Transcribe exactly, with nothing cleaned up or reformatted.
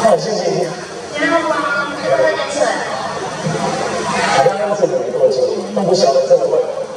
好，谢谢你。 你要不要喝点水？ 我刚刚这里没多久，都不晓得这